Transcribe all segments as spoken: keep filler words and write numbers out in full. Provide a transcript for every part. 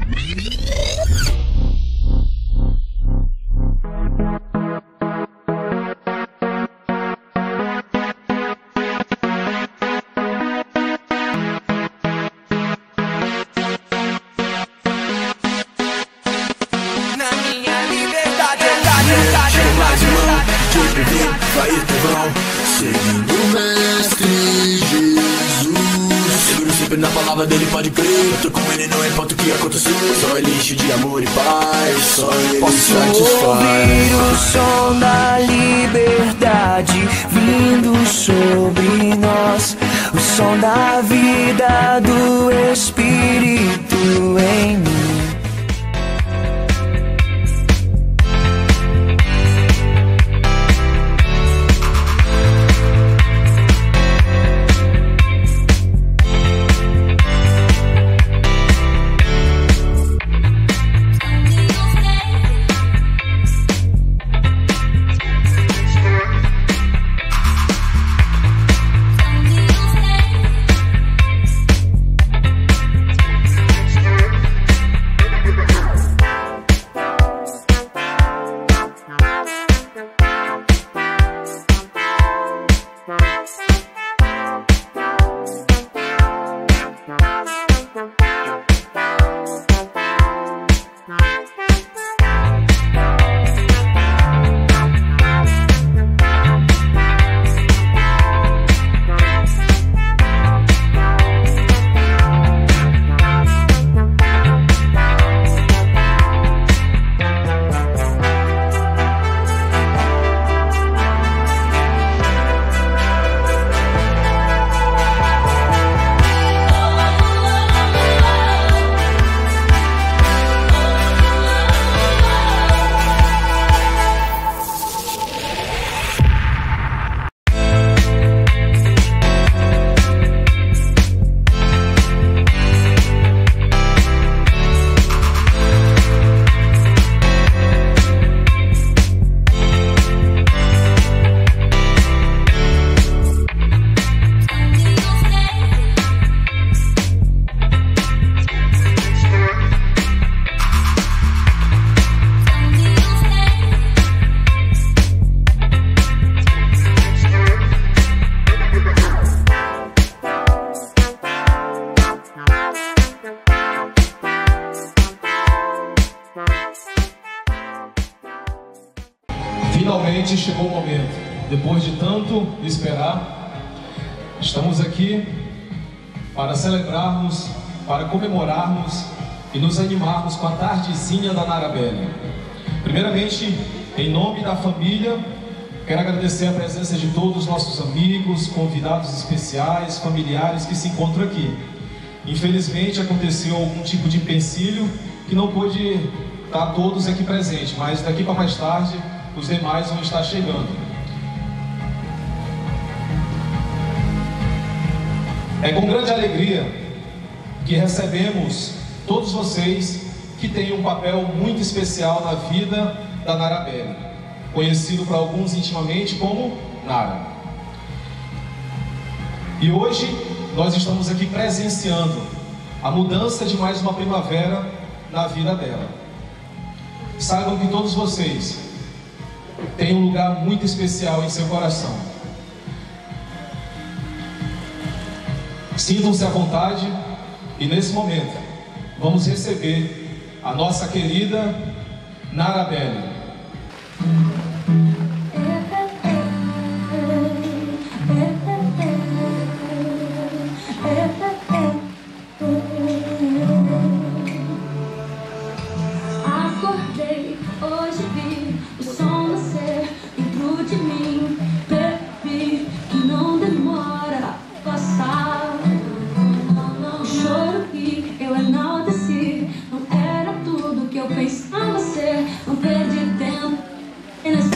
Vai e vão, seguindo o mestre Jesus. Seguro sempre na palavra dele, pode crer. Tô com ele, não importa o que acontecer. Só ele enche de amor e paz, só ele posso satisfaz. ouvir o som da liberdade vindo sobre nós, o som da vida do Espírito em mim. Finalmente chegou o momento. Depois de tanto esperar, estamos aqui para celebrarmos, para comemorarmos e nos animarmos com a tardezinha da Narabelle. Primeiramente, em nome da família, quero agradecer a presença de todos os nossos amigos, convidados especiais, familiares que se encontram aqui. Infelizmente aconteceu algum tipo de empecilho que não pôde estar todos aqui presentes, mas daqui para mais tarde os demais vão estar chegando. É com grande alegria que recebemos todos vocês que têm um papel muito especial na vida da Narabelle, conhecido para alguns intimamente como Nara. E hoje nós estamos aqui presenciando a mudança de mais uma primavera na vida dela. Saibam que todos vocês têm um lugar muito especial em seu coração. Sintam-se à vontade e nesse momento vamos receber a nossa querida Narabelle. Acordei, hoje vi o som nascer dentro de mim. Percebi que não demora a passar. O choro que eu enalteci não era tudo que eu pensava ser. Não perdi tempo.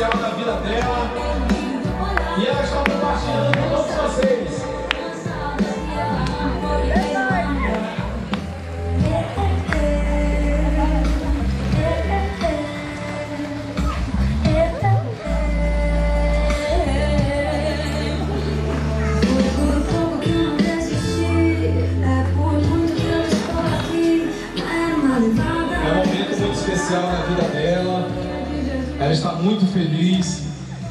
especial na vida dela e ela está compartilhando com todos vocês. Especial na vida dela, ela está muito feliz.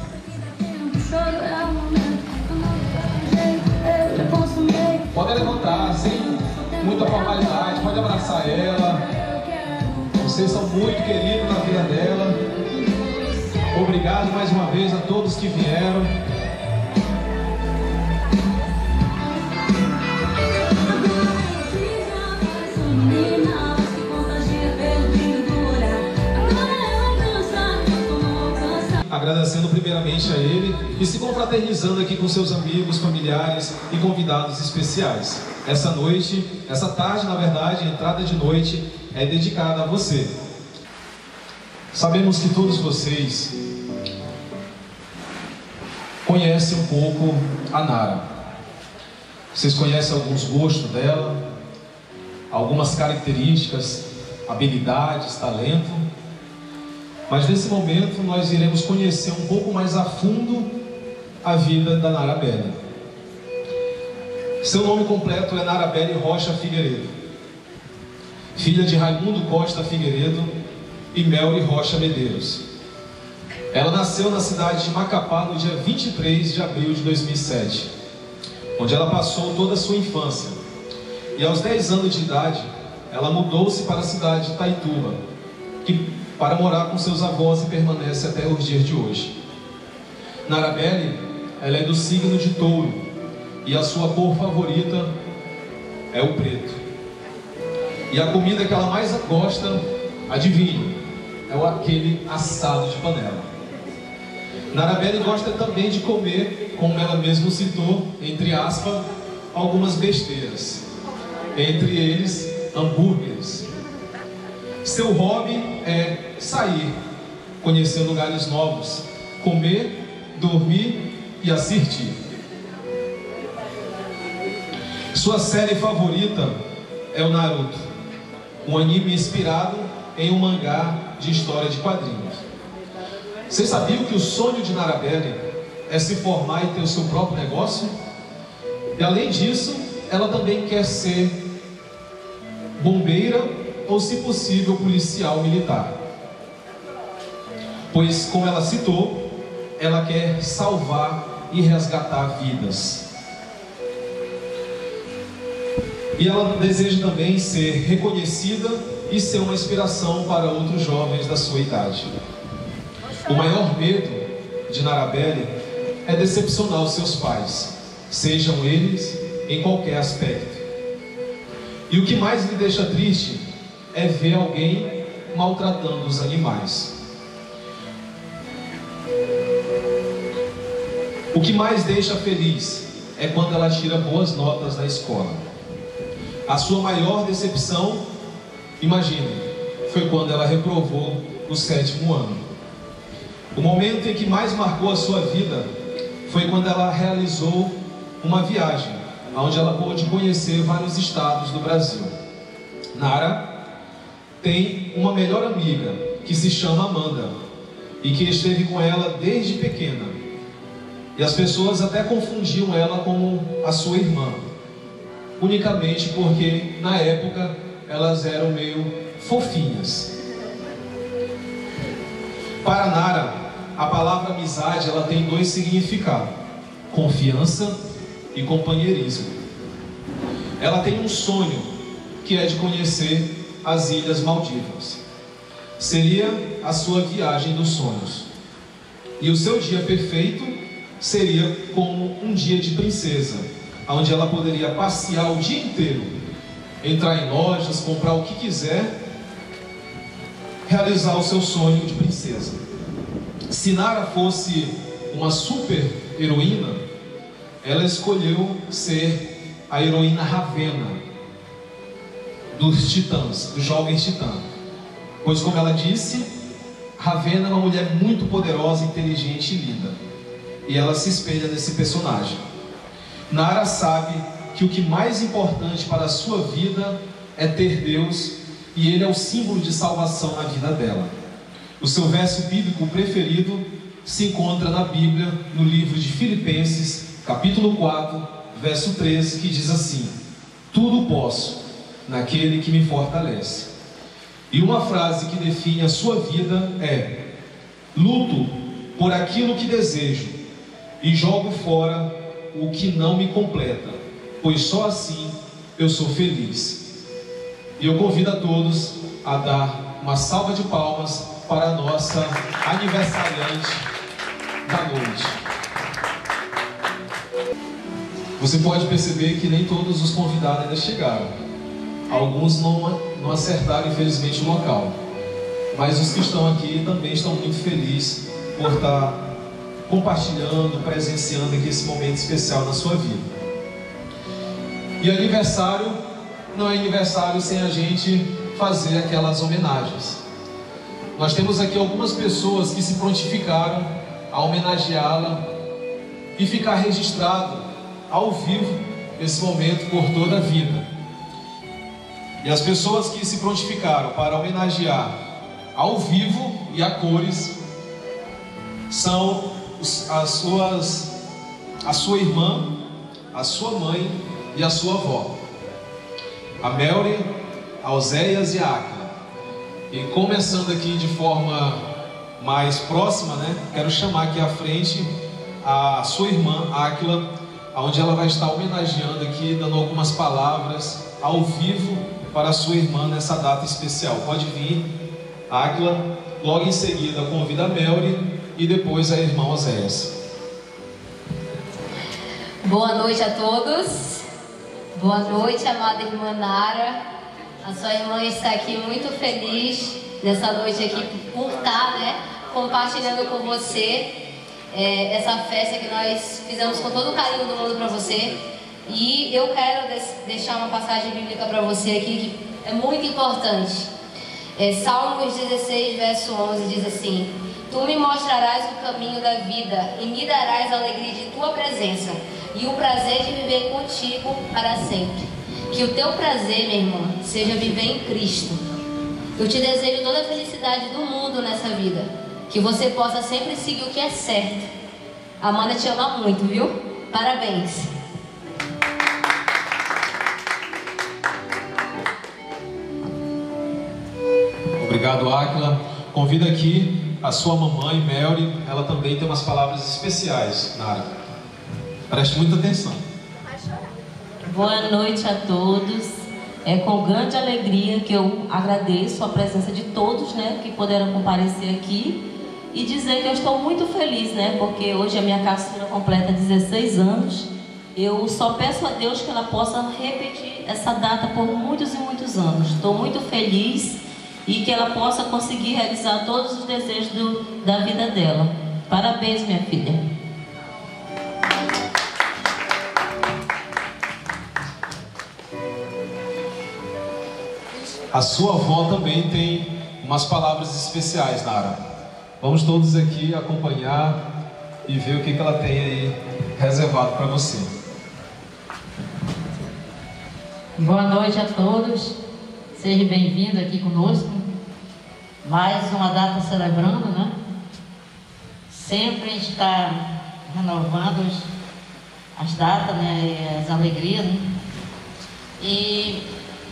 Pode levantar, sem muita formalidade, pode abraçar ela. Vocês são muito queridos na vida dela. Obrigado mais uma vez a todos que vieram. Agradecendo primeiramente a ele e se confraternizando aqui com seus amigos, familiares e convidados especiais. Essa noite, essa tarde, na verdade, a entrada de noite é dedicada a você. Sabemos que todos vocês conhecem um pouco a Nara. Vocês conhecem alguns gostos dela, algumas características, habilidades, talento. Mas nesse momento nós iremos conhecer um pouco mais a fundo a vida da Narabelle. Seu nome completo é Narabelle Rocha Figueiredo, filha de Raimundo Costa Figueiredo e Melry Rocha Medeiros. Ela nasceu na cidade de Macapá no dia vinte e três de abril de dois mil e sete, onde ela passou toda a sua infância. E aos dez anos de idade, ela mudou-se para a cidade de Itaituba, que para morar com seus avós e permanece até os dias de hoje. Narabelle, ela é do signo de Touro e a sua cor favorita é o preto. E a comida que ela mais gosta, adivinha, é o aquele assado de panela. Narabelle gosta também de comer, como ela mesma citou, entre aspas, algumas besteiras, entre eles hambúrgueres. Seu hobby é sair, conhecer lugares novos, comer, dormir e assistir. Sua série favorita é o Naruto, um anime inspirado em um mangá de história de quadrinhos. Você sabia que o sonho de Narabelle é se formar e ter o seu próprio negócio? E além disso, ela também quer ser bombeira ou, se possível, policial militar. Pois, como ela citou, ela quer salvar e resgatar vidas. E ela deseja também ser reconhecida e ser uma inspiração para outros jovens da sua idade. O maior medo de Narabelle é decepcionar os seus pais, sejam eles em qualquer aspecto. E o que mais lhe deixa triste é ver alguém maltratando os animais. O que mais deixa feliz é quando ela tira boas notas na escola. A sua maior decepção, imagine, foi quando ela reprovou o sétimo ano. O momento em que mais marcou a sua vida foi quando ela realizou uma viagem, onde ela pôde conhecer vários estados do Brasil. Nara tem uma melhor amiga que se chama Amanda e que esteve com ela desde pequena. E as pessoas até confundiam ela com a sua irmã, unicamente porque na época elas eram meio fofinhas. Para Nara, a palavra amizade ela tem dois significados: confiança e companheirismo. Ela tem um sonho que é de conhecer as Ilhas Maldivas. Seria a sua viagem dos sonhos. E o seu dia perfeito seria como um dia de princesa, onde ela poderia passear o dia inteiro, entrar em lojas, comprar o que quiser, realizar o seu sonho de princesa. Se Nara fosse uma super heroína, ela escolheu ser a heroína Ravena dos Titãs, dos Jovens Titãs. Pois, como ela disse, Ravenna é uma mulher muito poderosa, inteligente e linda. E ela se espelha nesse personagem. Nara sabe que o que mais importante para a sua vida é ter Deus, e Ele é o símbolo de salvação na vida dela. O seu verso bíblico preferido se encontra na Bíblia, no livro de Filipenses, capítulo quatro, verso treze, que diz assim: tudo posso naquele que me fortalece. E uma frase que define a sua vida é: luto por aquilo que desejo e jogo fora o que não me completa, pois só assim eu sou feliz. E eu convido a todos a dar uma salva de palmas para a nossa aniversariante da noite. Você pode perceber que nem todos os convidados ainda chegaram. Alguns não, não acertaram, infelizmente, o local. Mas os que estão aqui também estão muito felizes por estar compartilhando, presenciando aqui esse momento especial na sua vida. E aniversário não é aniversário sem a gente fazer aquelas homenagens. Nós temos aqui algumas pessoas que se prontificaram a homenageá-la e ficar registrado ao vivo esse momento por toda a vida. E as pessoas que se prontificaram para homenagear ao vivo e a cores são as suas, a sua irmã, a sua mãe e a sua avó, a Melry, a Oséias e a Áquila. E começando aqui de forma mais próxima, né, quero chamar aqui à frente a sua irmã, Áquila, onde ela vai estar homenageando aqui, dando algumas palavras ao vivo para a sua irmã nessa data especial. Pode vir, Áquila. Logo em seguida convida a Melry e depois a irmã Oséias. Boa noite a todos. Boa noite, amada irmã Nara. A sua irmã está aqui muito feliz nessa noite aqui por estar, né, compartilhando com você é, essa festa que nós fizemos com todo o carinho do mundo para você. E eu quero deixar uma passagem bíblica para você aqui que é muito importante. É, Salmos dezesseis, verso onze diz assim: tu me mostrarás o caminho da vida e me darás a alegria de tua presença e o prazer de viver contigo para sempre. Que o teu prazer, minha irmã, seja viver em Cristo. Eu te desejo toda a felicidade do mundo nessa vida, que você possa sempre seguir o que é certo. A Amanda te ama muito, viu? Parabéns. Obrigado, Áquila. Convido aqui a sua mamãe, Melry. Ela também tem umas palavras especiais, Nara. Preste muita atenção. Boa noite a todos. É com grande alegria que eu agradeço a presença de todos, né, que puderam comparecer aqui, e dizer que eu estou muito feliz, né, porque hoje a minha caçula completa dezesseis anos. Eu só peço a Deus que ela possa repetir essa data por muitos e muitos anos. Estou muito feliz e que ela possa conseguir realizar todos os desejos do, da vida dela. Parabéns, minha filha. A sua avó também tem umas palavras especiais, Nara. Vamos todos aqui acompanhar e ver o que, que ela tem aí reservado para você. Boa noite a todos. Seja bem-vindo aqui conosco. Mais uma data celebrando, né? Sempre a gente está renovando as datas, né? E as alegrias, né? E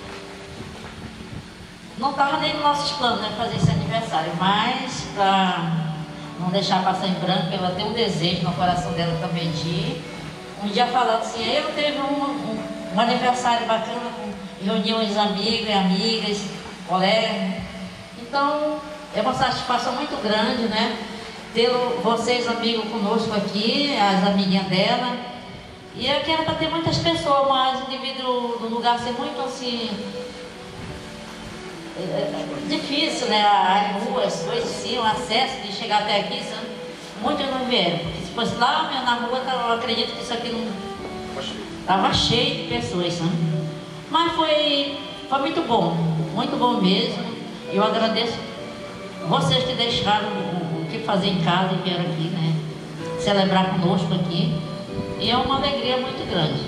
não estava nem nos nossos planos, né, fazer esse aniversário, mas para não deixar passar em branco, ela tem um desejo no coração dela também de ir. Um dia falando assim, eu teve um, um, um aniversário bacana, com reuniões de amigos e amigas, colegas. Então, é uma satisfação muito grande, né, ter vocês amigos conosco aqui, as amiguinhas dela. E eu quero para ter muitas pessoas, mas o indivíduo do lugar ser muito assim... É difícil, né? As ruas, coisas assim, o acesso de chegar até aqui, sabe? Muitos não vieram, porque se fosse lá na rua, eu acredito que isso aqui não estava cheio de pessoas, sabe? Mas foi, foi muito bom, muito bom mesmo. Eu agradeço vocês que deixaram o, o que fazer em casa e vieram aqui, né? Celebrar conosco aqui. E é uma alegria muito grande.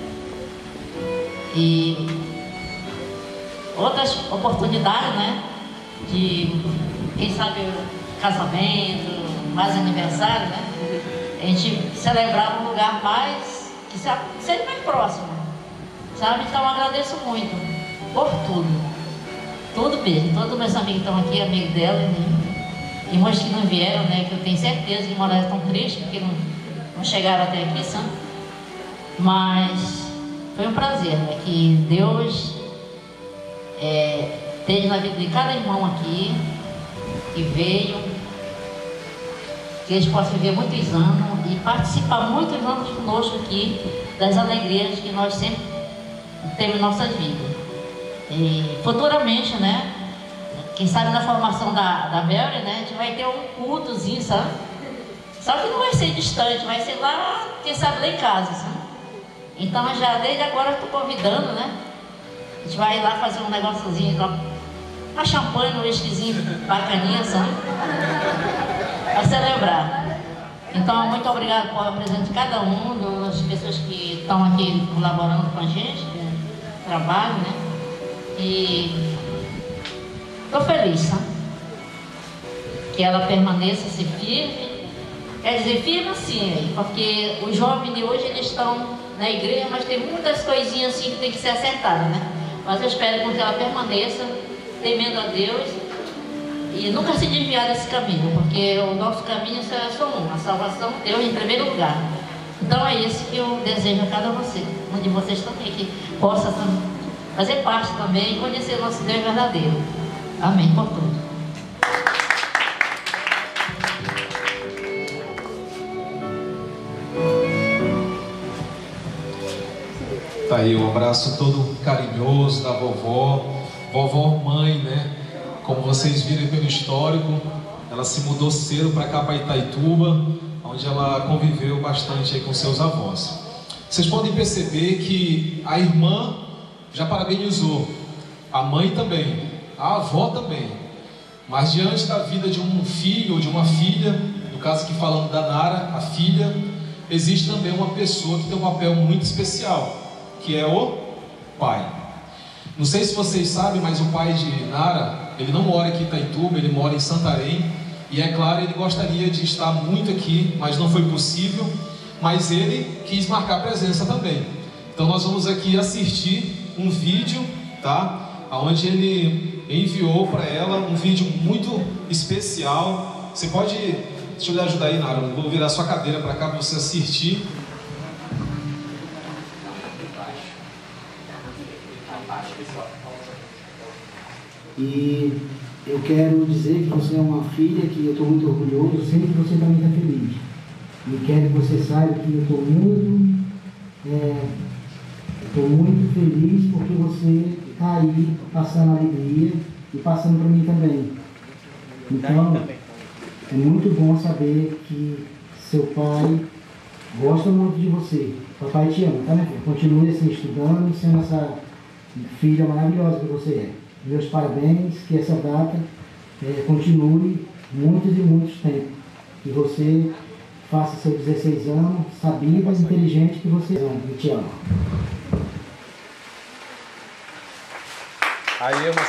E outras oportunidades, né? De, quem sabe, casamento, mais aniversário, né? A gente celebrar um lugar mais, que seja mais próximo, sabe? Então eu agradeço muito por tudo, tudo mesmo. Todos meus amigos estão aqui, amigo dela, né? Irmãos que não vieram, né? Que eu tenho certeza que moraram tão tristes, porque não, não chegaram até aqui, sabe? Mas foi um prazer, né? Que Deus é, esteja na vida de cada irmão aqui, que veio, que eles possam viver muitos anos e participar muitos anos conosco aqui das alegrias que nós sempre temos em nossas vidas. E futuramente, né, quem sabe na formação da, da Mary, né, a gente vai ter um cultozinho, sabe? Só que não vai ser distante, vai ser lá, quem sabe lá em casa, sabe? Então já desde agora eu estou convidando, né? A gente vai lá fazer um negóciozinho, uma champanhe, um whiskyzinho bacaninha, sabe? Para celebrar. Então, muito obrigado pela presença de cada um, das pessoas que estão aqui colaborando com a gente, no trabalho, né? E estou feliz, sabe? Que ela permaneça-se firme. Quer dizer, firme assim, porque os jovens de hoje, eles estão na igreja, mas tem muitas coisinhas assim que tem que ser acertadas, né? Mas eu espero que ela permaneça, temendo a Deus, e nunca se desviar desse caminho, porque o nosso caminho é só um, a salvação de Deus em primeiro lugar. Então é isso que eu desejo a cada você, um de vocês também, que possa fazer parte também e conhecer o nosso Deus verdadeiro. Amém, por tudo. Tá aí um abraço todo carinhoso da vovó, vovó mãe, né? Como vocês viram pelo histórico, ela se mudou cedo para cá, para Itaituba, onde ela conviveu bastante aí com seus avós. Vocês podem perceber que a irmã já parabenizou, a mãe também, a avó também. Mas diante da vida de um filho ou de uma filha, no caso aqui falando da Nara, a filha, existe também uma pessoa que tem um papel muito especial, que é o pai. Não sei se vocês sabem, mas o pai de Nara, ele não mora aqui em Itaituba, ele mora em Santarém. E é claro, ele gostaria de estar muito aqui, mas não foi possível. Mas ele quis marcar presença também. Então nós vamos aqui assistir um vídeo, tá? Onde ele enviou para ela um vídeo muito especial. Você pode, deixa eu ajudar aí, Nara, eu vou virar sua cadeira para cá para você assistir. E eu quero dizer que você é uma filha que eu estou muito orgulhoso, eu sei que você também está feliz. E quero que você saiba que eu estou muito, é, estou muito feliz porque você está aí passando alegria e passando para mim também. Então, é muito bom saber que seu pai gosta muito de você. Papai te ama, tá, minha filha? Continue assim estudando e sendo essa filha maravilhosa que você é. Meus parabéns, que essa data é, continue muitos e muitos tempos. Que você faça seus dezesseis anos, sabida e inteligente que você é. Eu te amo. Aí uma...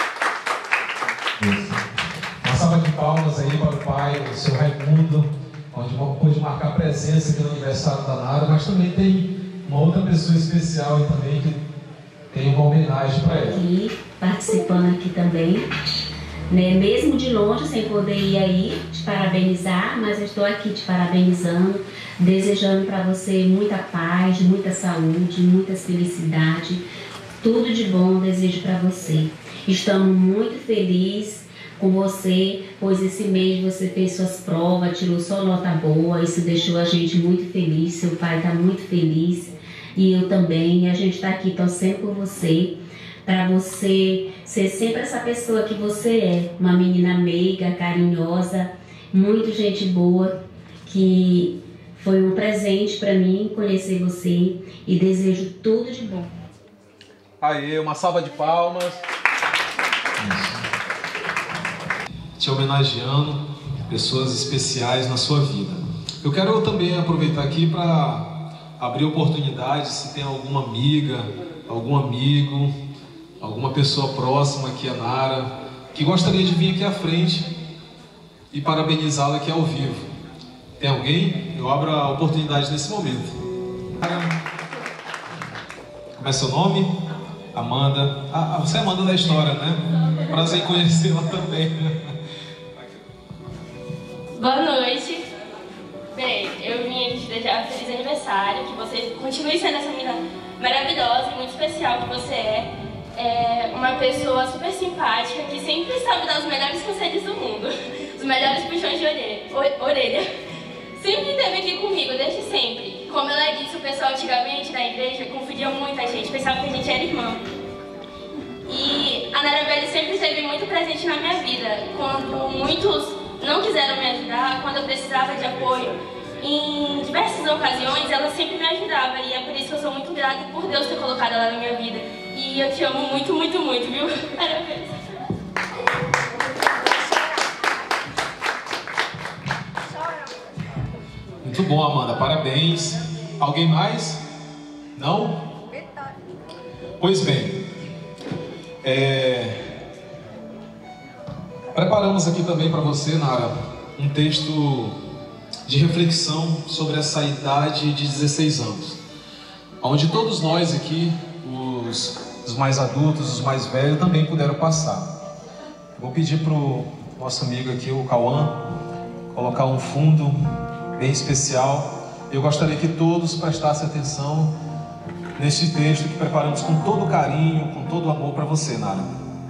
uma salva de palmas aí para o pai, o seu Raimundo, onde pôde marcar presença aqui no aniversário da Nara, mas também tem uma outra pessoa especial aí também que tem uma homenagem para ela. Aqui, participando aqui também, né? Mesmo de longe, sem poder ir aí te parabenizar, mas eu estou aqui te parabenizando, desejando para você muita paz, muita saúde, muita felicidade, tudo de bom desejo para você. Estamos muito felizes com você, pois esse mês você fez suas provas, tirou só nota boa, isso deixou a gente muito feliz, seu pai está muito feliz. E eu também, e a gente está aqui torcendo por você, para você ser sempre essa pessoa que você é, uma menina meiga, carinhosa, muito gente boa, que foi um presente para mim conhecer você e desejo tudo de bom. Aí, uma salva de palmas. te homenageando, pessoas especiais na sua vida. Eu quero também aproveitar aqui para abrir oportunidade, se tem alguma amiga, algum amigo, alguma pessoa próxima aqui a Nara, que gostaria de vir aqui à frente e parabenizá-la aqui ao vivo. Tem alguém? Eu abro a oportunidade nesse momento. Como é seu nome? Amanda. Ah, você é Amanda da história, né? Prazer em conhecê-la também. Boa noite. Bem, eu vim aqui te desejar um feliz aniversário, que você continue sendo essa menina maravilhosa e muito especial que você é. É uma pessoa super simpática, que sempre sabe dar os melhores conselhos do mundo, os melhores puxões de orelha. Sempre esteve aqui comigo, desde sempre. Como ela disse, o pessoal antigamente na igreja confundia muito a gente, pensava que a gente era irmã. E a Nara Belli sempre esteve muito presente na minha vida. Quando muitos não quiseram me ajudar, quando eu precisava de apoio, em diversas ocasiões ela sempre me ajudava. E é por isso que eu sou muito grata por Deus ter colocado ela na minha vida. E eu te amo muito, muito, muito, viu? Parabéns. Muito bom, Amanda, parabéns. Alguém mais? Não? Pois bem, é... preparamos aqui também para você, Nara, um texto de reflexão sobre essa idade de dezesseis anos, onde todos nós aqui, os, os mais adultos, os mais velhos, também puderam passar. Vou pedir para o nosso amigo aqui, o Cauã, colocar um fundo bem especial. Eu gostaria que todos prestassem atenção neste texto que preparamos com todo carinho, com todo amor para você, Nara.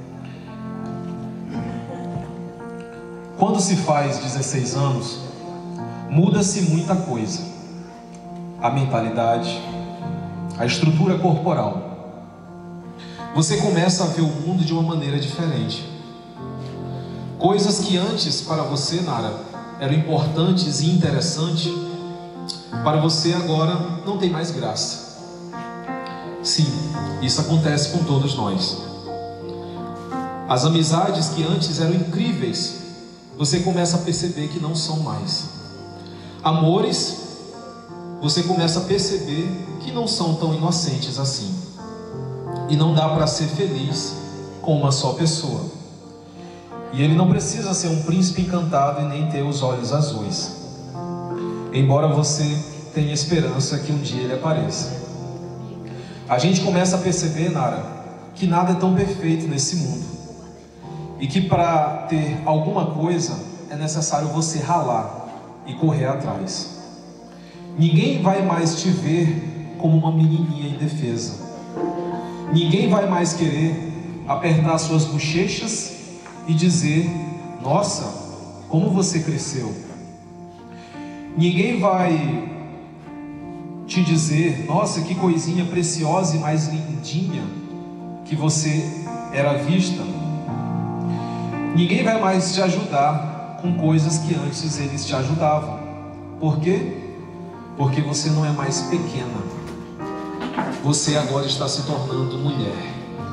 Quando se faz dezesseis anos, muda-se muita coisa. A mentalidade, a estrutura corporal. Você começa a ver o mundo de uma maneira diferente. Coisas que antes para você, Nara, eram importantes e interessantes, para você agora não tem mais graça. Sim, isso acontece com todos nós. As amizades que antes eram incríveis, você começa a perceber que não são mais. Amores, você começa a perceber que não são tão inocentes assim. E não dá para ser feliz com uma só pessoa. E ele não precisa ser um príncipe encantado e nem ter os olhos azuis. Embora você tenha esperança que um dia ele apareça. A gente começa a perceber, Nara, que nada é tão perfeito nesse mundo. E que para ter alguma coisa é necessário você ralar e correr atrás. Ninguém vai mais te ver como uma menininha indefesa. Ninguém vai mais querer apertar suas bochechas e dizer: nossa, como você cresceu. Ninguém vai te dizer: nossa, que coisinha preciosa e mais lindinha que você era vista. Ninguém vai mais te ajudar com coisas que antes eles te ajudavam. Por quê? Porque você não é mais pequena. Você agora está se tornando mulher.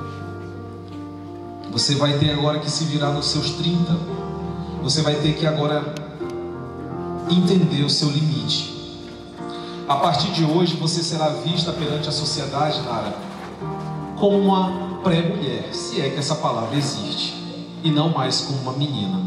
Você vai ter agora que se virar nos seus trinta. Você vai ter que agora entender o seu limite. A partir de hoje você será vista perante a sociedade, Nara, como uma pré-mulher, se é que essa palavra existe, e não mais como uma menina.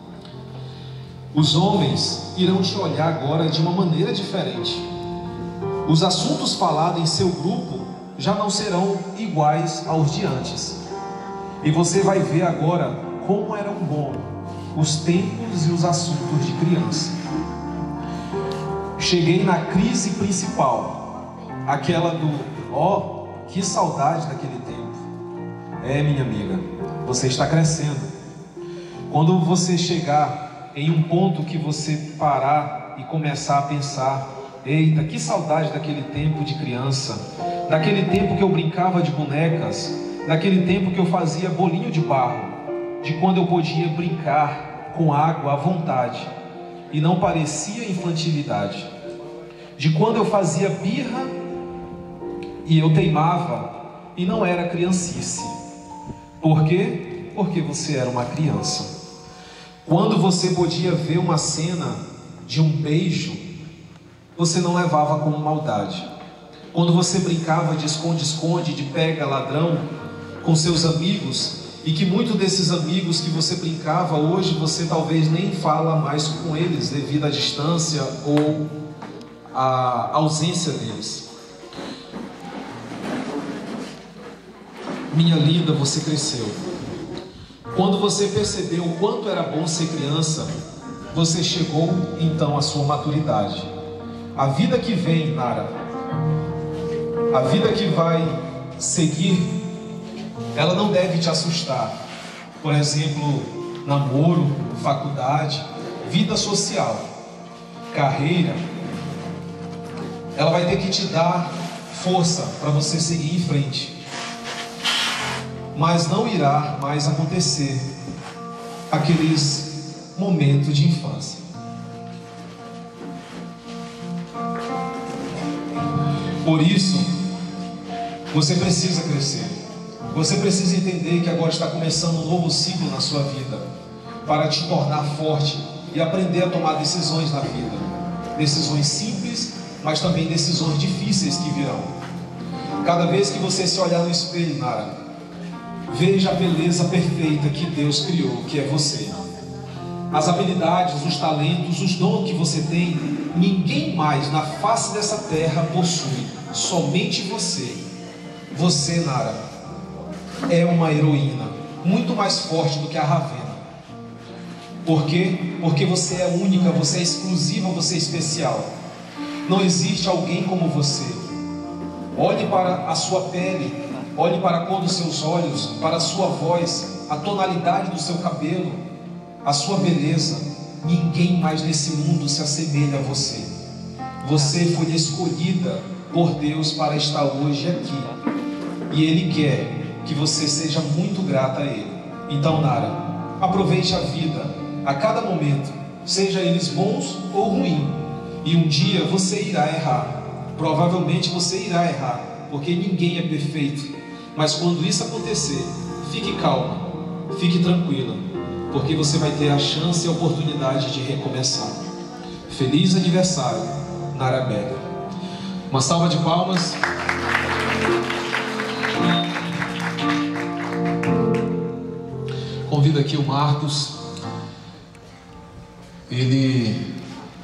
Os homens irão te olhar agora de uma maneira diferente. Os assuntos falados em seu grupo já não serão iguais aos de antes. E você vai ver agora como eram bons os tempos e os assuntos de criança. Cheguei na crise principal, aquela do: ó, oh, que saudade daquele tempo. É, minha amiga, você está crescendo. Quando você chegar em um ponto que você parar e começar a pensar: eita, que saudade daquele tempo de criança, daquele tempo que eu brincava de bonecas, daquele tempo que eu fazia bolinho de barro, de quando eu podia brincar com água à vontade e não parecia infantilidade, de quando eu fazia birra e eu teimava e não era criancice. Por quê? Porque você era uma criança. Quando você podia ver uma cena de um beijo, você não levava como maldade. Quando você brincava de esconde-esconde, de pega ladrão com seus amigos, e que muitos desses amigos que você brincava hoje, você talvez nem fala mais com eles devido à distância ou à ausência deles. Minha linda, você cresceu. Quando você percebeu o quanto era bom ser criança, você chegou então à sua maturidade. A vida que vem, Nara, a vida que vai seguir, ela não deve te assustar. Por exemplo, namoro, faculdade, vida social, carreira. Ela vai ter que te dar força para você seguir em frente. Mas não irá mais acontecer aqueles momentos de infância. Por isso, você precisa crescer. Você precisa entender que agora está começando um novo ciclo na sua vida, para te tornar forte e aprender a tomar decisões na vida. Decisões simples, mas também decisões difíceis que virão. Cada vez que você se olhar no espelho, Nara, veja a beleza perfeita que Deus criou, que é você. As habilidades, os talentos, os dons que você tem, ninguém mais na face dessa terra possui, somente você. Você, Nara, é uma heroína, muito mais forte do que a Ravena. Por quê? Porque você é única, você é exclusiva, você é especial. Não existe alguém como você. Olhe para a sua pele, olhe para a cor dos seus olhos, para a sua voz, a tonalidade do seu cabelo, a sua beleza. Ninguém mais nesse mundo se assemelha a você. Você foi escolhida por Deus para estar hoje aqui. E Ele quer que você seja muito grata a Ele. Então, Nara, aproveite a vida, a cada momento, seja eles bons ou ruins. E um dia você irá errar. Provavelmente você irá errar, porque ninguém é perfeito. Mas quando isso acontecer, fique calma, fique tranquila, porque você vai ter a chance e a oportunidade de recomeçar. Feliz aniversário, Nara Becker. Uma salva de palmas. Convido aqui o Marcos. Ele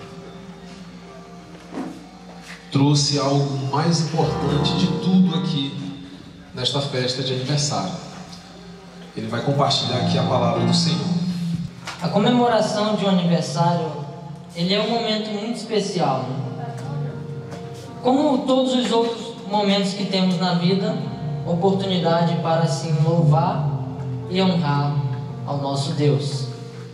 trouxe algo mais importante de tudo aqui nesta festa de aniversário. Ele vai compartilhar aqui a palavra do Senhor. A comemoração de um aniversário, ele é um momento muito especial, né? Como todos os outros momentos que temos na vida, oportunidade para assim louvar e honrar ao nosso Deus.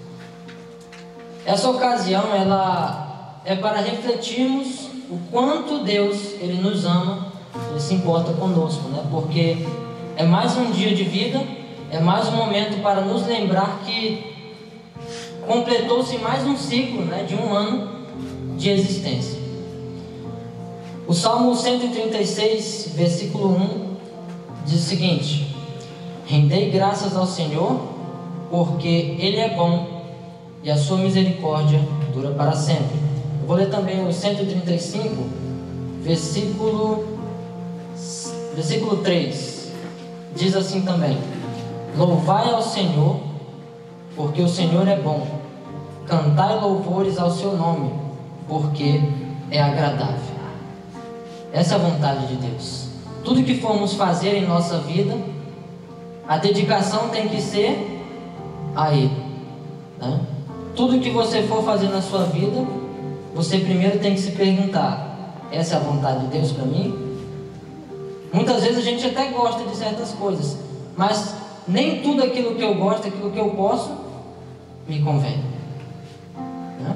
Essa ocasião, ela é para refletirmos o quanto Deus, Ele nos ama, Ele se importa conosco, né? Porque é mais um dia de vida, é mais um momento para nos lembrar que completou-se mais um ciclo, né, de um ano de existência. O Salmo cento e trinta e seis, versículo um, diz o seguinte: rendei graças ao Senhor, porque Ele é bom e a sua misericórdia dura para sempre. Eu vou ler também o cento e trinta e cinco, versículo, versículo três. Diz assim também: louvai ao Senhor, porque o Senhor é bom. Cantai louvores ao seu nome, porque é agradável. Essa é a vontade de Deus. Tudo que formos fazer em nossa vida, a dedicação tem que ser a Ele, né? Tudo que você for fazer na sua vida, você primeiro tem que se perguntar: essa é a vontade de Deus para mim? Muitas vezes a gente até gosta de certas coisas, mas nem tudo aquilo que eu gosto, aquilo que eu posso, me convém, né?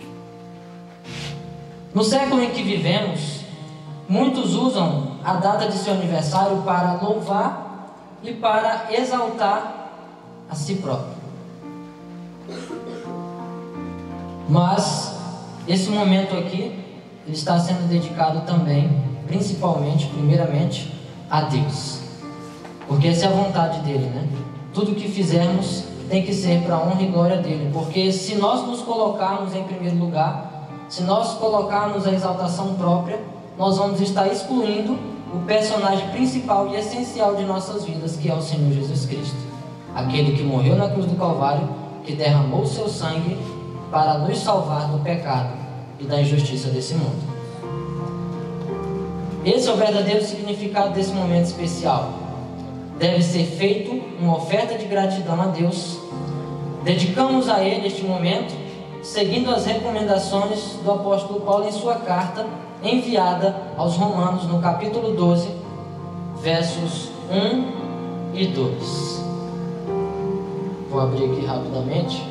No século em que vivemos, muitos usam a data de seu aniversário para louvar e para exaltar a si próprio. Mas esse momento aqui, ele está sendo dedicado também, principalmente, primeiramente, a Deus. Porque essa é a vontade dele, né? Tudo que fizermos tem que ser para a honra e glória dele, porque se nós nos colocarmos em primeiro lugar, se nós colocarmos a exaltação própria, nós vamos estar excluindo o personagem principal e essencial de nossas vidas, que é o Senhor Jesus Cristo, aquele que morreu na cruz do Calvário, que derramou o seu sangue para nos salvar do pecado e da injustiça desse mundo. Esse é o verdadeiro significado desse momento especial. Deve ser feito uma oferta de gratidão a Deus. Dedicamos a Ele este momento, seguindo as recomendações do apóstolo Paulo em sua carta enviada aos Romanos, no capítulo doze, versos um e dois. Vou abrir aqui rapidamente.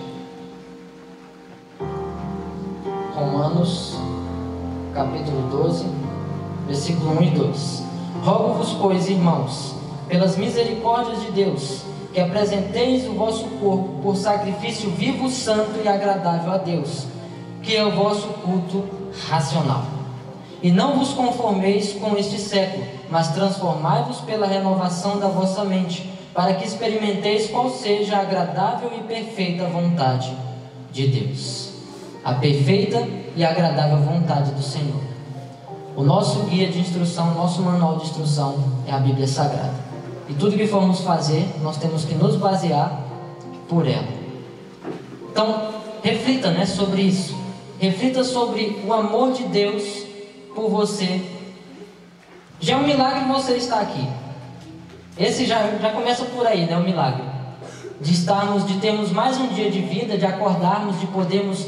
Romanos, capítulo doze, versículo um e dois. Rogo-vos, pois, irmãos, pelas misericórdias de Deus, que apresenteis o vosso corpo por sacrifício vivo, santo e agradável a Deus, que é o vosso culto racional. E não vos conformeis com este século, mas transformai-vos pela renovação da vossa mente, para que experimenteis qual seja a agradável e perfeita vontade de Deus. A perfeita e agradável vontade do Senhor. O nosso guia de instrução, o nosso manual de instrução é a Bíblia Sagrada. E tudo que formos fazer, nós temos que nos basear por ela. Então, reflita, né, sobre isso. Reflita sobre o amor de Deus por você. Já é um milagre você estar aqui. Esse já, já começa por aí, né, o milagre. De estarmos, de termos mais um dia de vida, de acordarmos, de podermos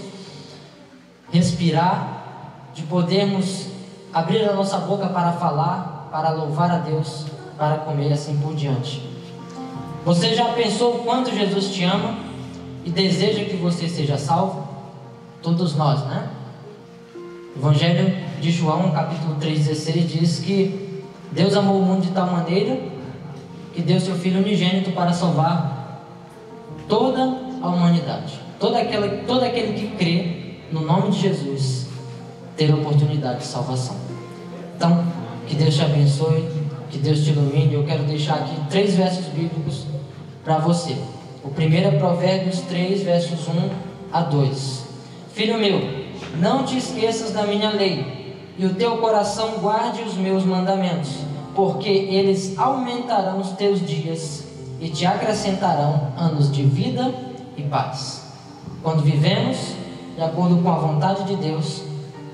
respirar, de podermos abrir a nossa boca para falar, para louvar a Deus, para comer, assim por diante. Você já pensou o quanto Jesus te ama e deseja que você seja salvo? Todos nós, né? O Evangelho de João, capítulo três, dezesseis, diz que Deus amou o mundo de tal maneira que deu seu Filho unigênito para salvar toda a humanidade. Todo, aquela, todo aquele que crê no nome de Jesus ter a oportunidade de salvação. Então, que Deus te abençoe, que Deus te ilumine. Eu quero deixar aqui três versos bíblicos para você. O primeiro é Provérbios três, versos um a dois. Filho meu, não te esqueças da minha lei, e o teu coração guarde os meus mandamentos, porque eles aumentarão os teus dias e te acrescentarão anos de vida e paz. Quando vivemos de acordo com a vontade de Deus,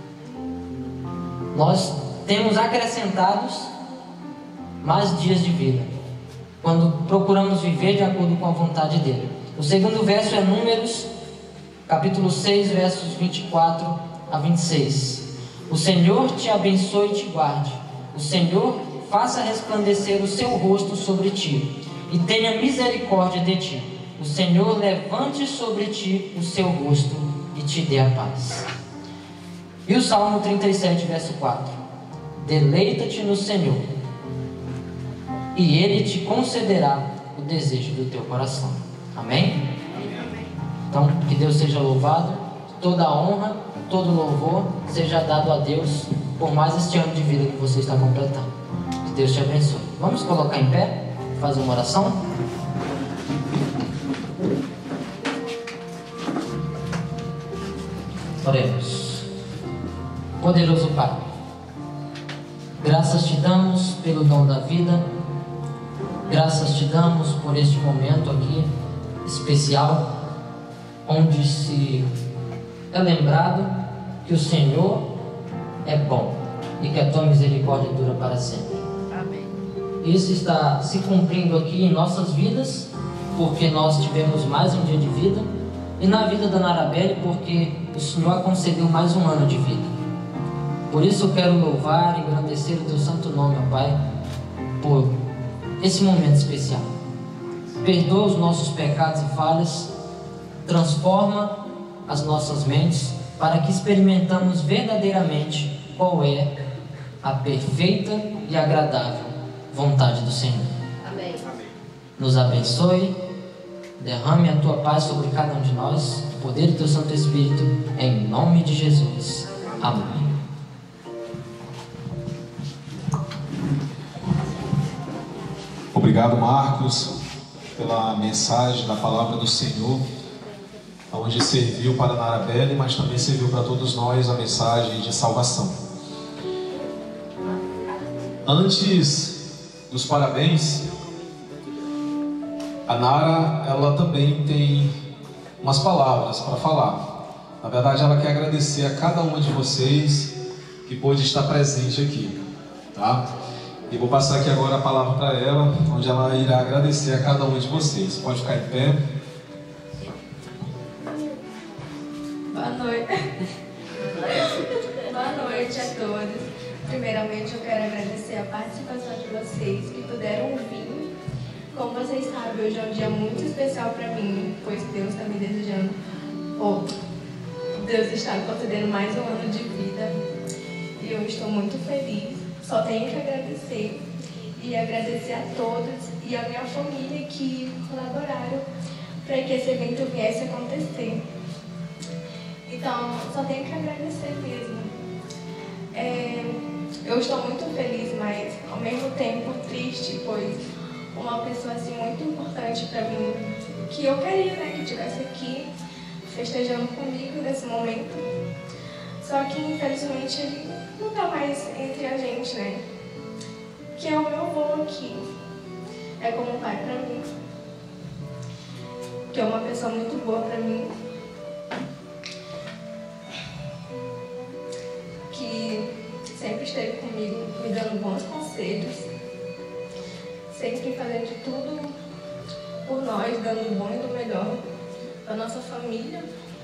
nós temos acrescentados mais dias de vida, quando procuramos viver de acordo com a vontade dele. O segundo verso é Números, capítulo seis, versos vinte e quatro a vinte e seis. O Senhor te abençoe e te guarde. O Senhor faça resplandecer o seu rosto sobre ti e tenha misericórdia de ti. O Senhor levante sobre ti o seu rosto e te dê a paz. E o Salmo trinta e sete, verso quatro. Deleita-te no Senhor, e Ele te concederá o desejo do teu coração. Amém? Então, que Deus seja louvado, toda a honra, todo louvor seja dado a Deus por mais este ano de vida que você está completando. Que Deus te abençoe. Vamos colocar em pé, fazer uma oração? Oremos. Poderoso Pai, graças te damos pelo dom da vida, graças te damos por este momento aqui especial, onde se é lembrado que o Senhor é bom e que a tua misericórdia dura para sempre. Amém. Isso está se cumprindo aqui em nossas vidas, porque nós tivemos mais um dia de vida, e na vida da Narabelle, porque o Senhor a concedeu mais um ano de vida. Por isso eu quero louvar e engrandecer o teu santo nome, ó Pai, por esse momento especial. Perdoa os nossos pecados e falhas, transforma as nossas mentes para que experimentamos verdadeiramente qual é a perfeita e agradável vontade do Senhor. Amém. Nos abençoe, derrame a tua paz sobre cada um de nós, o poder do teu Santo Espírito, em nome de Jesus. Amém. Obrigado, Marcos. pela mensagem da palavra do Senhor, onde serviu para Narabelle, mas também serviu para todos nós a mensagem de salvação. Antes dos parabéns, a Nara, ela também tem umas palavras para falar. Na verdade, ela quer agradecer a cada uma de vocês que pôde estar presente aqui, tá? E vou passar aqui agora a palavra para ela, onde ela irá agradecer a cada um de vocês. Pode ficar em pé. Boa noite. Boa noite a todos. Primeiramente, eu quero agradecer a participação de vocês que puderam vir. Como vocês sabem, hoje é um dia muito especial para mim, pois Deus está me desejando, ou Deus está me concedendo mais um ano de vida. E eu estou muito feliz. Só tenho que agradecer e agradecer a todos e a minha família que colaboraram para que esse evento viesse a acontecer. Então, só tenho que agradecer mesmo. É, eu estou muito feliz, mas ao mesmo tempo triste, pois uma pessoa assim muito importante para mim, que eu queria, né, que estivesse aqui festejando comigo nesse momento. Só que infelizmente ele não está mais entre a gente, né? Que é o meu avô aqui. É como um pai para mim. Que é uma pessoa muito boa para mim. Que sempre esteve comigo, me dando bons conselhos. Sempre fazendo de tudo por nós, dando o bom e do melhor para nossa família.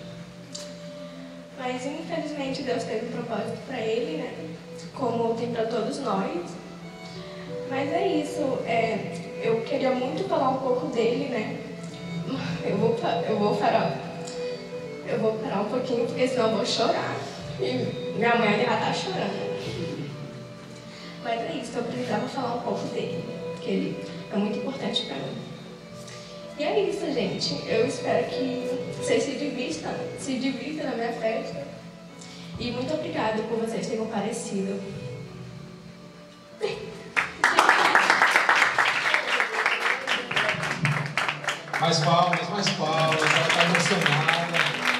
Mas infelizmente Deus teve um propósito para ele, né? Como tem para todos nós. Mas é isso, é, eu queria muito falar um pouco dele, né? Eu vou, eu vou parar. Eu vou parar um pouquinho, porque senão eu vou chorar. E minha mãe já tá chorando. Mas é isso, eu precisava falar um pouco dele, porque ele é muito importante para mim. E é isso, gente. Eu espero que vocês se divirtam, se divirtam na minha festa. E muito obrigada por vocês terem comparecido. Mais palmas, mais palmas. Ela está emocionada.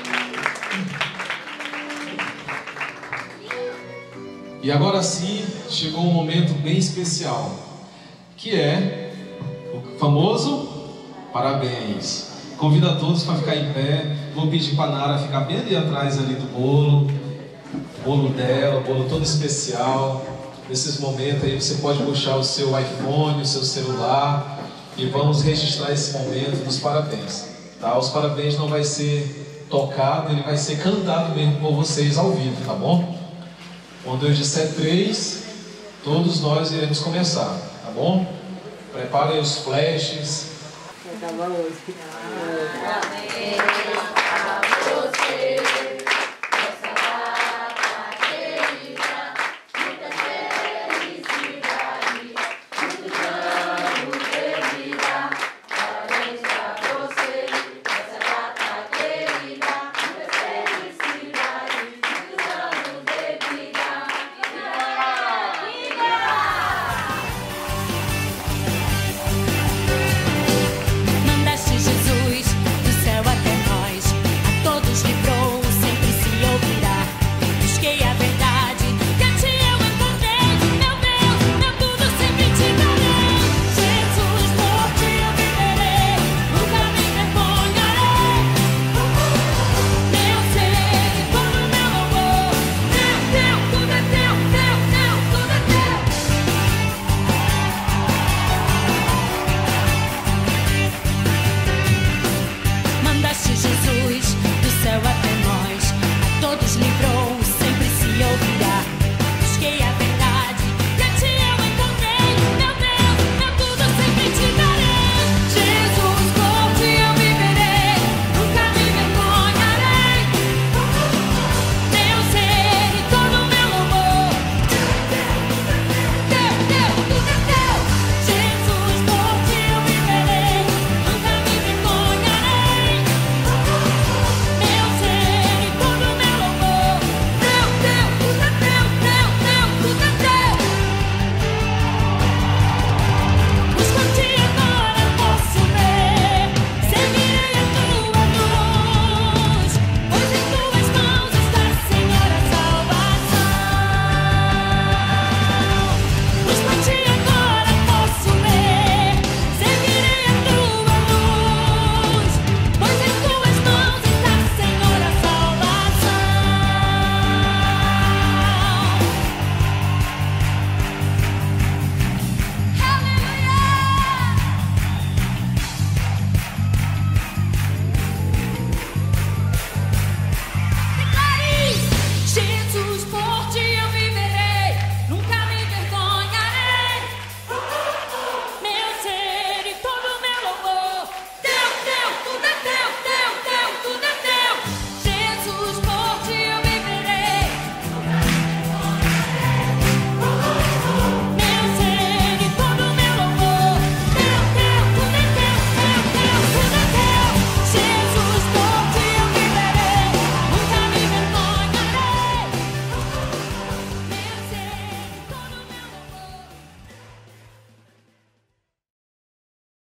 E agora sim, chegou um momento bem especial, que é o famoso parabéns. Convido a todos para ficar em pé. Vou pedir para a Nara ficar bem ali atrás ali do bolo. O bolo dela, o bolo todo especial. Nesses momentos aí você pode puxar o seu iPhone, o seu celular e vamos registrar esse momento dos parabéns. Tá? Os parabéns não vai ser tocado, ele vai ser cantado mesmo por vocês ao vivo, tá bom? Quando eu disser três, todos nós iremos começar, tá bom? Preparem os flashes. Parabéns.